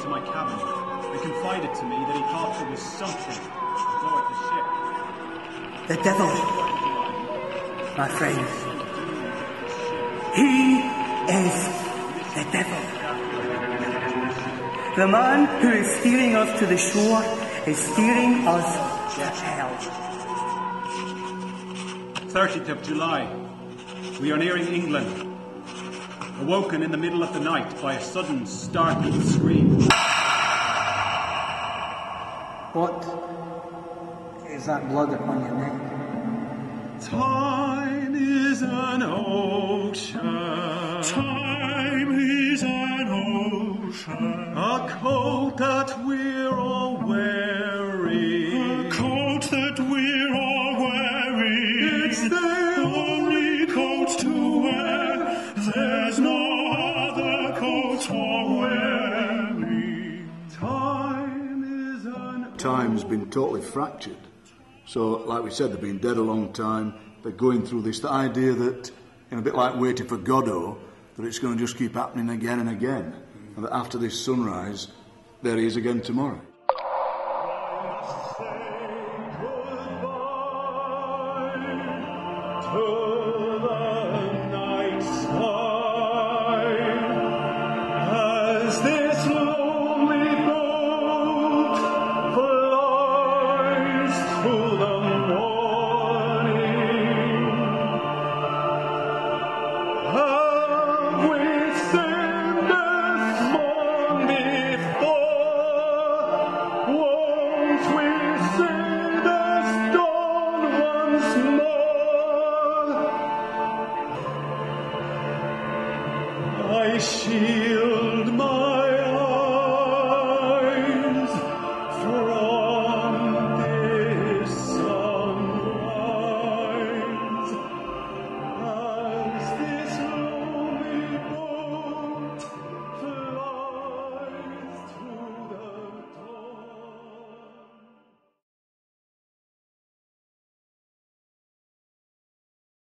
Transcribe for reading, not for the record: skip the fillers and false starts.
to my cabin and confided to me that he thought there was something aboard the ship. The devil, my friend. He is the devil. The man who is steering us to the shore is steering us to hell. 30th of July. We are nearing England. Awoken in the middle of the night by a sudden, startled scream. What is that blood upon your neck? Time is an ocean. Time is an ocean. A coat that we're all wearing. A coat that we're all wearing. It's the only coat to wear. There's no other coat for wearing. Time is an... Time's been totally fractured. So, like we said, they've been dead a long time. They're going through this. The idea that, a bit like Waiting for Godot, that it's going to just keep happening again and again. And that after this sunrise, there he is again tomorrow. I shield my